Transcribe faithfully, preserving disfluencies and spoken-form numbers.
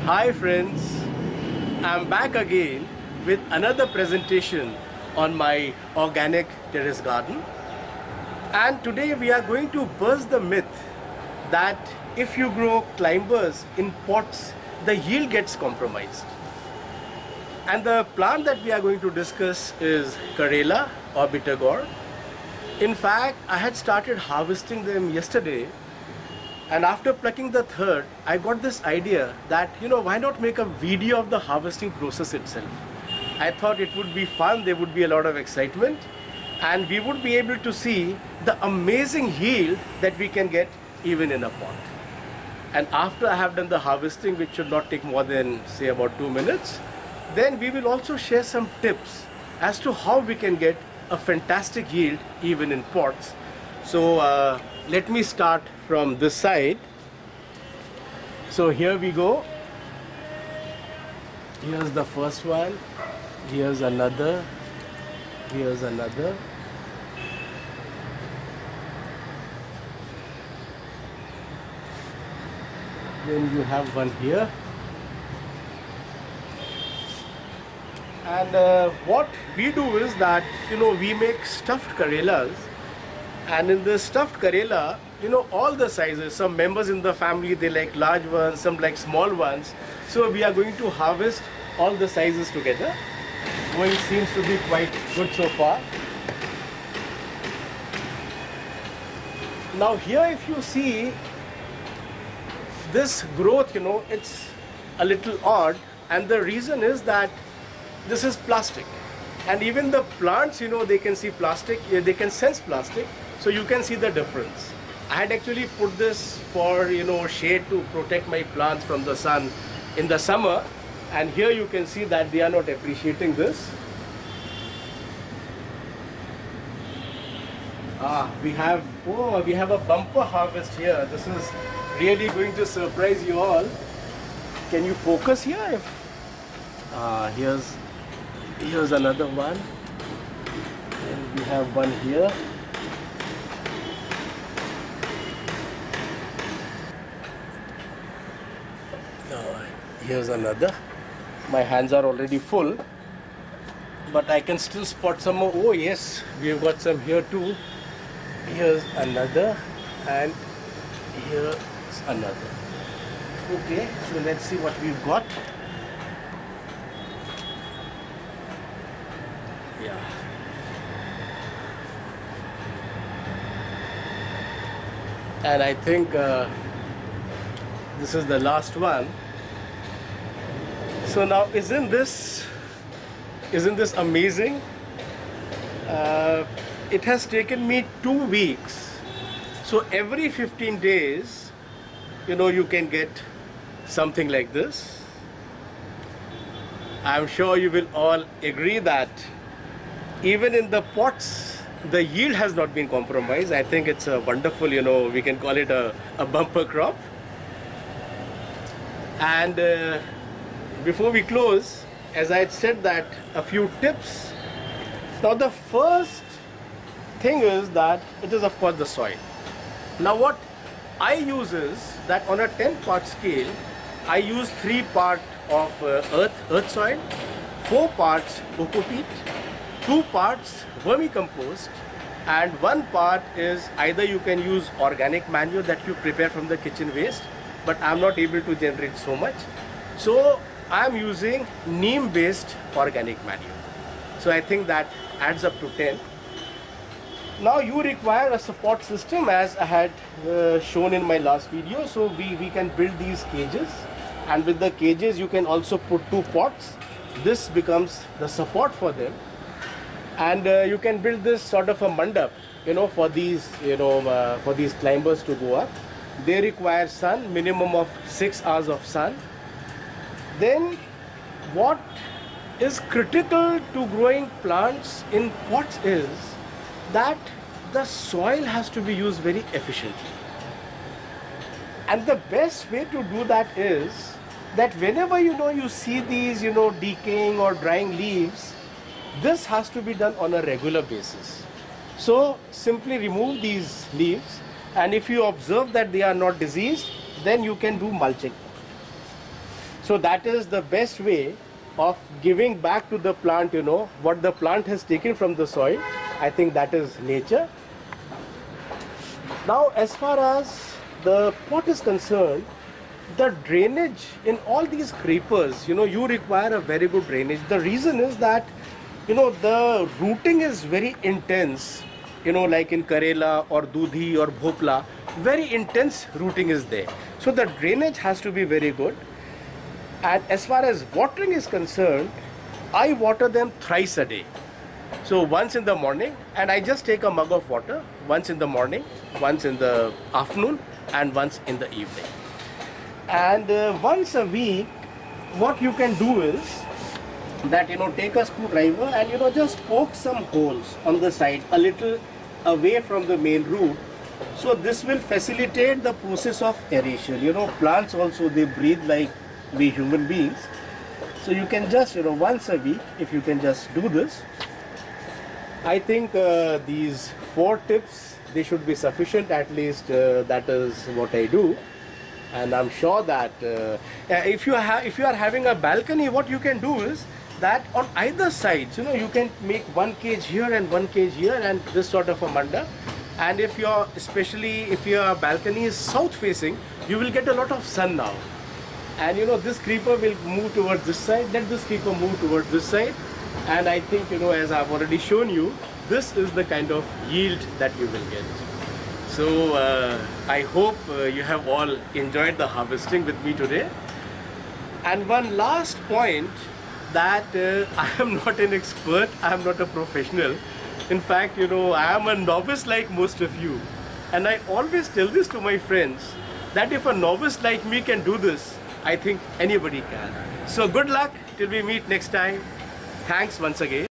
Hi friends, I'm back again with another presentation on my organic terrace garden, and today we are going to burst the myth that if you grow climbers in pots, the yield gets compromised. And the plant that we are going to discuss is Karela or bitter gourd. In fact, I had started harvesting them yesterday, and after plucking the third, I got this idea that, you know, why not make a video of the harvesting process itself? I thought it would be fun, there would be a lot of excitement, and we would be able to see the amazing yield that we can get even in a pot. And after I have done the harvesting, which should not take more than, say, about two minutes, then we will also share some tips as to how we can get a fantastic yield even in pots. So uh, let me start from this side. So here we go. Here's the first one. Here's another. Here's another. Then you have one here. And uh, what we do is that, you know, we make stuffed Karelas, and in the stuffed Karela, you know, all the sizes, some members in the family, they like large ones, some like small ones. So we are going to harvest all the sizes together. Going seems to be quite good so far. Now here, if you see this growth, you know, it's a little odd, and the reason is that this is plastic, and even the plants, you know, they can see plastic, they can sense plastic, so you can see the difference. I had actually put this for, you know, shade to protect my plants from the sun in the summer, and here you can see that they are not appreciating this. Ah, we have, oh, we have a bumper harvest here. This is really going to surprise you all. Can you focus here? If, ah, here's Here's another one, and we have one here. Uh, here's another. My hands are already full, but I can still spot some more. Oh yes, we've got some here too. Here's another, and here's another. Okay, so let's see what we've got. Yeah. And I think uh, this is the last one. So now, isn't this isn't this amazing? Uh, it has taken me two weeks. So every fifteen days, you know, you can get something like this. I'm sure you will all agree that even in the pots, the yield has not been compromised. I think it's a wonderful, you know, we can call it a, a bumper crop. And uh, before we close, as I had said that, a few tips. Now the first thing is that it is of course the soil. Now what I use is that on a ten part scale, I use three part of uh, earth, earth soil, four parts cocopeat, two parts vermicompost, and one part is either you can use organic manure that you prepare from the kitchen waste, but I'm not able to generate so much. So I'm using neem based organic manure. So I think that adds up to ten. Now you require a support system, as I had uh, shown in my last video. So we, we can build these cages, and with the cages you can also put two pots. This becomes the support for them. And uh, you can build this sort of a mandap, you know, for these, you know, uh, for these climbers to go up. They require sun, minimum of six hours of sun. Then what is critical to growing plants in pots is that the soil has to be used very efficiently. And the best way to do that is that whenever, you know, you see these, you know, decaying or drying leaves, this has to be done on a regular basis. So simply remove these leaves, and if you observe that they are not diseased, then you can do mulching. So that is the best way of giving back to the plant, you know, what the plant has taken from the soil. I think that is nature. Now, as far as the pot is concerned, the drainage in all these creepers, you know, you require a very good drainage. The reason is that, you know, the rooting is very intense, you know, like in Karela or Dudhi or Bhopla, very intense rooting is there. So the drainage has to be very good. And as far as watering is concerned, I water them thrice a day. So once in the morning, and I just take a mug of water once in the morning, once in the afternoon, and once in the evening. And uh, once a week, what you can do is that, you know, take a screwdriver and, you know, just poke some holes on the side a little away from the main root. So this will facilitate the process of aeration. You know, plants also, they breathe like we human beings. So you can just, you know, once a week, if you can just do this, I think uh, these four tips, they should be sufficient. At least uh, that is what I do. And I'm sure that uh, if you have, if you are having a balcony, what you can do is that on either sides, you know, you can make one cage here and one cage here and this sort of a manda. And if you're, especially if your balcony is south facing, you will get a lot of sun now. And you know, this creeper will move towards this side, let this creeper move towards this side. And I think, you know, as I've already shown you, this is the kind of yield that you will get. So uh, I hope uh, you have all enjoyed the harvesting with me today. And one last point, that uh, I am not an expert, I am not a professional. In fact, you know, I am a novice like most of you. And I always tell this to my friends, that if a novice like me can do this, I think anybody can. So good luck till we meet next time. Thanks once again.